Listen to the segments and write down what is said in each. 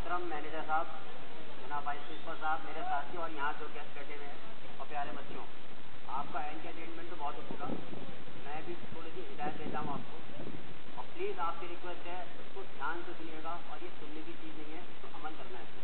मोहतरम मैनेजर साहब, जनाब वाइस प्रिंसिपल साहब, मेरे साथी और यहाँ जो गेस्ट बैठे हुए हैं और प्यारे बच्चों, आपका एंटरटेनमेंट तो बहुत होगा। मैं भी थोड़ी सी हिदायत देता हूँ आपको, और प्लीज़ आपकी रिक्वेस्ट है इसको ध्यान से सुनिएगा, और ये सुनने की चीज़ नहीं है, इसको अमल करना है।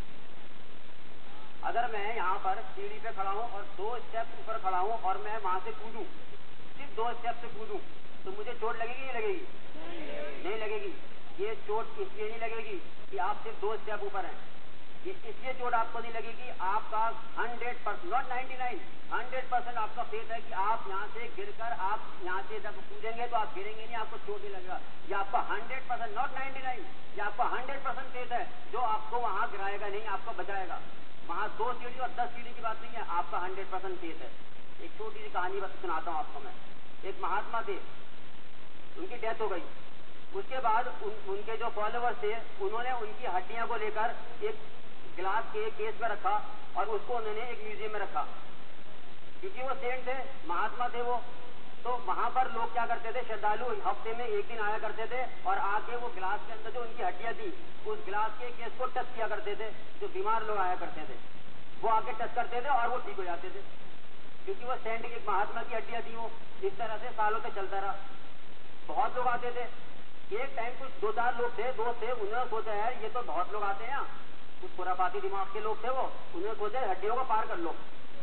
अगर मैं यहाँ पर सीढ़ी पे खड़ा हूँ और 2 स्टेप ऊपर खड़ा हूँ और मैं वहाँ से कूदूँ, सिर्फ 2 स्टेप से कूदूँ, तो मुझे चोट लगेगी नहीं लगेगी? नहीं लगेगी। ये चोट इसलिए नहीं लगेगी कि आप सिर्फ 2 स्टेप ऊपर हैं। ये इसलिए चोट आपको नहीं लगेगी, आपका 100% नॉट 99, 100% आपका फेथ है कि आप यहाँ से गिरकर आप यहाँ से जब कूदेंगे तो आप गिरेंगे नहीं, आपको चोट नहीं लगेगा। ये आपका 100% नॉट 99, ये आपका 100% फेथ है जो आपको वहाँ गिराएगा नहीं, आपको बचाएगा। वहाँ 2 सीढ़ी और 10 सीढ़ी की बात नहीं है, आपका 100% फेथ है। एक छोटी सी कहानी बस सुनाता हूँ आपको मैं। एक महात्मा थे, उनकी डेथ हो गई। उसके बाद उनके जो फॉलोवर्स थे उन्होंने उनकी हड्डियां को लेकर एक गिलास के केस में रखा और उसको उन्होंने एक म्यूजियम में रखा। क्योंकि वो सेंट थे, महात्मा थे वो, तो वहां पर लोग क्या करते थे, श्रद्धालु हफ्ते में एक दिन आया करते थे और आके वो गिलास के अंदर जो उनकी हड्डियां थी उस गिलास के केस को टच किया करते थे। जो बीमार लोग आया करते थे वो आके टच करते थे और वो ठीक हो जाते थे, क्योंकि वो सेंट की महात्मा की हड्डियां थी। वो इस तरह से सालों तक चलता रहा। बहुत लोग आते थे। एक टाइम कुछ 2-4 लोग थे, दोस्त थे, उन्होंने सोचा यार ये तो बहुत लोग आते हैं, कुछ खुरापाती दिमाग के लोग थे वो, उन्होंने सोचा हड्डियों को पार कर लो।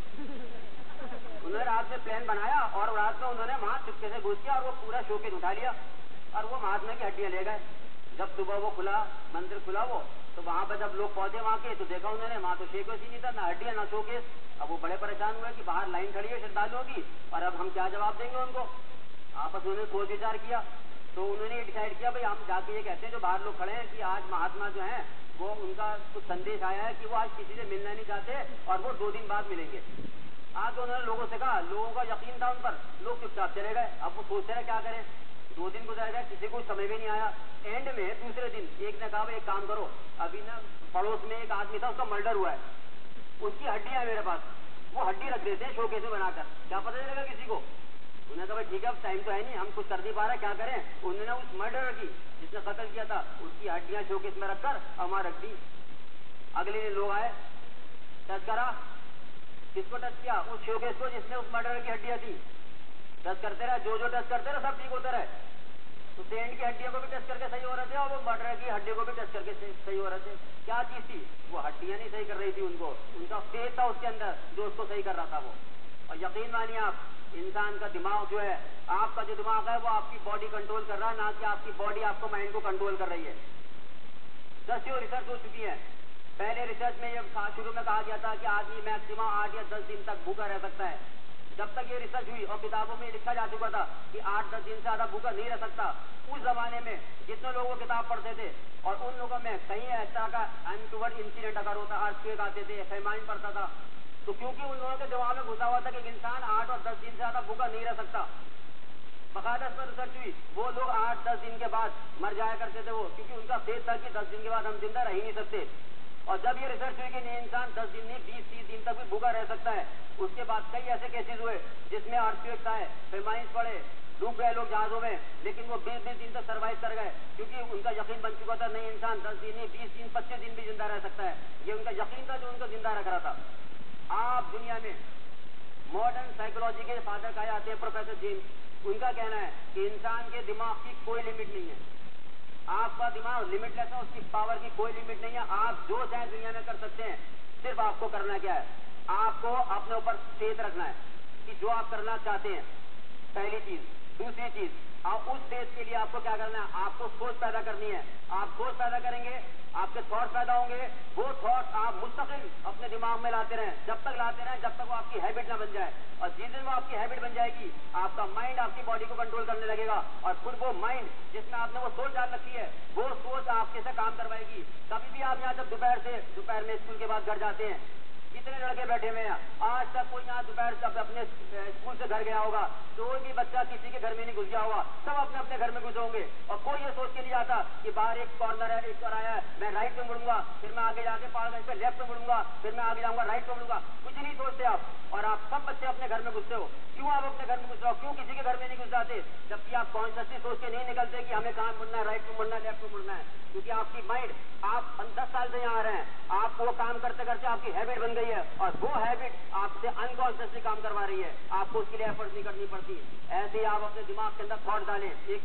उन्होंने रात में प्लान बनाया और रात में उन्होंने वहां चुपके से घुस किया और वो पूरा शोकेस उठा लिया और वो महात्मा की हड्डियां ले गए। जब सुबह वो खुला, मंदिर खुला वो, तो वहां पर जब लोग पहुंचे वहां के, तो देखा उन्होंने वहां तो शोकेस ही नहीं था, ना हड्डियां ना शोकेस। अब वो बड़े परेशान हुए कि बाहर लाइन खड़ी है श्रद्धालुओं की और अब हम क्या जवाब देंगे उनको। आपस में सोच विचार किया, तो उन्होंने डिसाइड किया भाई हम जाके ये कहते हैं जो बाहर लोग खड़े हैं कि आज महात्मा जो हैं वो उनका कुछ संदेश आया है कि वो आज किसी से मिलना नहीं चाहते और वो 2 दिन बाद मिलेंगे। आके उन्होंने लोगों से कहा, लोगों का यकीन था उन पर, लोग चुपचाप चले गए। अब वो सोचते रहे क्या करें। 2 दिन गुजर गए, किसी को समय भी नहीं आया। एंड में दूसरे दिन एक ने कहा भाई एक काम करो, अभी ना पड़ोस में एक आदमी था, उसका मर्डर हुआ है, उसकी हड्डी है मेरे पास, वो हड्डी रख देते हैं शोकेस में बनाकर, क्या पता चलेगा किसी को। उन्होंने कहा भाई ठीक है, अब टाइम तो है नहीं, हम कुछ कर नहीं पा रहे, क्या करें। उन्होंने उस मर्डर की जिसने कत्ल किया था उसकी हड्डियां शोकेस में रखकर हमारा रख दी। अगले दिन लोग आए, टच करा, किसको टच किया, उस शोकेस को जिसने उस मर्डर की हड्डियां थी। टच करते रहे, जो टच करते रहे सब ठीक होते रहे। तो सेंट की हड्डियों को भी टच करके सही हो रहे थे और वो मर्डर की हड्डियों को भी टच करके सही हो रहे थे। क्या चीज थी, वो हड्डियां नहीं सही कर रही थी उनको, उनका फेथ था उसके अंदर जो उसको सही कर रहा था वो। और यकीन मानिए आप, इंसान का दिमाग जो है, आपका जो दिमाग है वो आपकी बॉडी कंट्रोल कर रहा है, ना कि आपकी बॉडी आपको माइंड को कंट्रोल कर रही है। दसियों रिसर्च हो चुकी है। पहले रिसर्च में ये शुरू में कहा गया था कि आदमी मैक्सिमम 8 या 10 दिन तक भूखा रह सकता है। जब तक ये रिसर्च हुई और किताबों में लिखा जा चुका था कि 8-10 दिन से ज्यादा भूखा नहीं रह सकता, उस जमाने में जितने लोग वो किताब पढ़ते थे और उन लोगों में कहीं इस तरह का अनटूवर्ड इंसिडेंट अगर होता, अर्थक्वेक आते थे, फेमाइन पड़ता था, तो क्योंकि उन लोगों के दिमाग में घुसा हुआ था कि इंसान 8 और 10 दिन से ज्यादा भूखा नहीं रह सकता, बकायदा इस पर रिसर्च हुई, वो लोग 8-10 दिन के बाद मर जाया करते थे वो, क्योंकि उनका फेथ था कि 10 दिन के बाद हम जिंदा रह ही नहीं सकते। और जब ये रिसर्च हुई कि नहीं, इंसान 10 दिन नहीं 20-30 दिन तक भी भूखा रह सकता है, उसके बाद कई ऐसे केसेस हुए जिसमें अर्थक्वेक आए, फेमाइंस पड़े, डूब गए लोग जहाजों में, लेकिन वो 20-20 दिन तक सर्वाइव कर गए, क्योंकि उनका यकीन बन चुका था नहीं इंसान 10 दिन नहीं 20 दिन 25 दिन भी जिंदा रह सकता है। ये उनका यकीन था जो उनको जिंदा रख रहा था। आप दुनिया में मॉडर्न साइकोलॉजी के फादर कहे जाते हैं प्रोफेसर जेम्स, उनका कहना है कि इंसान के दिमाग की कोई लिमिट नहीं है। आपका दिमाग लिमिटलेस है, उसकी पावर की कोई लिमिट नहीं है। आप जो चाहे दुनिया में कर सकते हैं। सिर्फ आपको करना क्या है, आपको अपने ऊपर फेथ रखना है कि जो आप करना चाहते हैं, पहली चीज। दूसरी चीज, आप उस फेथ के लिए आपको क्या करना है, आपको सोच पैदा करनी है। आप सोच पैदा करेंगे, आपके थॉट पैदा होंगे, वो थॉट आप मुस्तकिल अपने दिमाग में लाते रहें, जब तक लाते रहें जब तक वो आपकी हैबिट ना बन जाए। और जिस दिन वो आपकी हैबिट बन जाएगी, आपका माइंड आपकी बॉडी को कंट्रोल करने लगेगा और फिर वो माइंड जिसमें आपने वो सोच डाल रखी है, वो सोच आपके से काम करवाएगी। कभी भी आप यहाँ जब दोपहर में स्कूल के बाद घर जाते हैं, इतने लड़के बैठे हुए हैं, आज तक कोई यहाँ दोपहर तक अपने स्कूल से घर गया होगा, कोई भी बच्चा किसी के घर में नहीं घुस गया होगा, सब अपने अपने घर में घुसे होंगे। और कोई ये सोच के नहीं आता कि बाहर एक कॉर्नर है, एक आया है, मैं राइट पे मुड़ूंगा, फिर मैं आगे जाके पहाड़गंज पे लेफ्ट पे मुड़ूंगा, फिर मैं आगे जाऊंगा राइट पे मुड़ूंगा, कुछ नहीं सोचते आप। और आप सब बच्चे अपने घर में घुसते हो। क्यों आप अपने घर में घुस रहे हो? क्यों किसी के घर में नहीं घुस जाते? जबकि आप कॉन्शियसली सोच के नहीं निकलते कि हमें कहाँ मुड़ना है, राइट पे मुड़ना है, लेफ्ट पे मुड़ना है। क्योंकि आपकी माइंड, आप 10 साल से यहाँ आ रहे हैं, आप वो काम करते करते आपकी हैबिट बन गई है, और वो हैबिट आपसे अनकॉन्शियसली काम करवा रही है, आपको उसके लिए एफर्ट नहीं करनी पड़ती। ऐसे ही आप अपने दिमाग के अंदर थॉट डालें। एक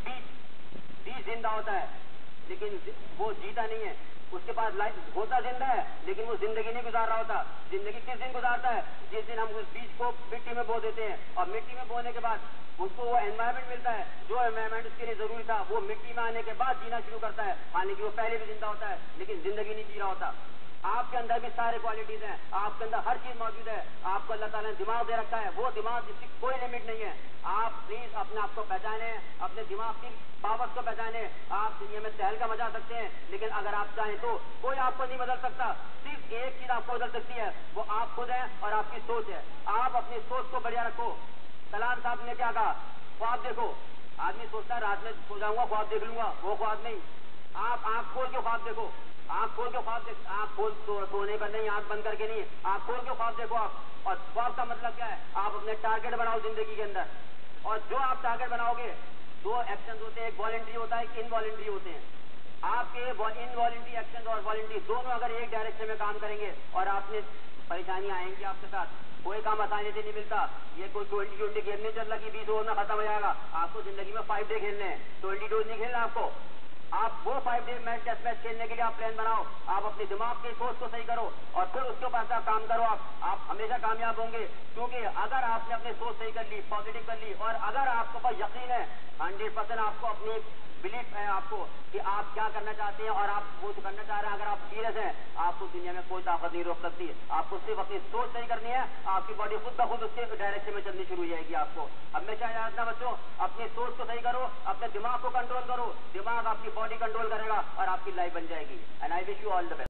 बीज जिंदा होता है लेकिन वो जीता नहीं है, उसके पास लाइफ होता जिंदा है लेकिन वो जिंदगी नहीं गुजार रहा होता। जिंदगी किस दिन गुजारता है? जिस दिन हम उस बीज को मिट्टी में बो देते हैं, और मिट्टी में बोने के बाद उसको वो एनवायरमेंट मिलता है, जो एनवायरमेंट उसके लिए जरूरी था, वो मिट्टी में आने के बाद जीना शुरू करता है। हालांकि वो पहले भी जिंदा होता है लेकिन जिंदगी नहीं जी रहा होता। आपके अंदर भी सारे क्वालिटीज हैं, आपके अंदर हर चीज मौजूद है। आपको अल्लाह ताला ने दिमाग दे रखा है, वो दिमाग जिसकी कोई लिमिट नहीं है। आप प्लीज अपने आप को पहचाने, अपने दिमाग की पावर्स को पहचाने। आप दुनिया में टहल का मजा सकते हैं, लेकिन अगर आप चाहें तो कोई आपको नहीं बदल सकता। सिर्फ एक चीज आपको बदल सकती है, वो आप खुद हैं और आपकी सोच है। आप अपनी सोच को बढ़िया रखो। कलाम साहब ने क्या कहा? ख्वाब देखो। आदमी सोचता है रात में सो जाऊंगा, ख्वाब देख लूंगा, वो ख्वाब नहीं। आप आंख खोल के ख्वाब देखो, आंख खोल के ख्वाब देख, आंख खोल सोने का नहीं, आंख बंद करके नहीं, आंख खोल के ख्वाब देखो आप। और ख्वाब का मतलब क्या है? आप अपने टारगेट बनाओ जिंदगी के अंदर, और जो आप टारगेट बनाओगे, दो एक्शन होते हैं, एक वॉलंटरी होता है, एक इनवॉलंटरी होते हैं। आपके इनवॉलंटरी एक्शन और वॉलंटरी दोनों अगर एक डायरेक्शन में काम करेंगे, और आपने परेशानियां आएंगी आपके साथ, कोई काम आसानी से नहीं मिलता। ये कोई 20 गेम नहीं चल रहा कि 20 ओवर में खत्म हो जाएगा। आपको जिंदगी में 5 डे खेलने हैं, 22 नहीं खेलना आपको। आप वो 5 डे मैच टेस्ट मैच खेलने के लिए आप प्लान बनाओ। आप अपने दिमाग की सोच को सही करो और फिर उसके ऊपर आप काम करो। आप हमेशा कामयाब होंगे, क्योंकि अगर आपने अपनी सोच सही कर ली, पॉजिटिव कर ली, और अगर आपको पर यकीन है 100%, आपको अपनी बिलीफ है आपको कि आप क्या करना चाहते हैं और आप वो जो करना चाह रहे हैं, अगर आप सीरियस हैं, आपको दुनिया में कोई ताकत नहीं रोक सकती। आपको सिर्फ अपनी सोच सही करनी है, आपकी बॉडी खुद ब खुद उसके डायरेक्शन में चलनी शुरू हो जाएगी। आपको हमेशा याद रखना बच्चों, अपनी सोच को सही करो, अपने दिमाग को कंट्रोल करो। दिमाग आपकी बॉडी कंट्रोल करेगा और आपकी लाइफ बन जाएगी। And I wish you all the best.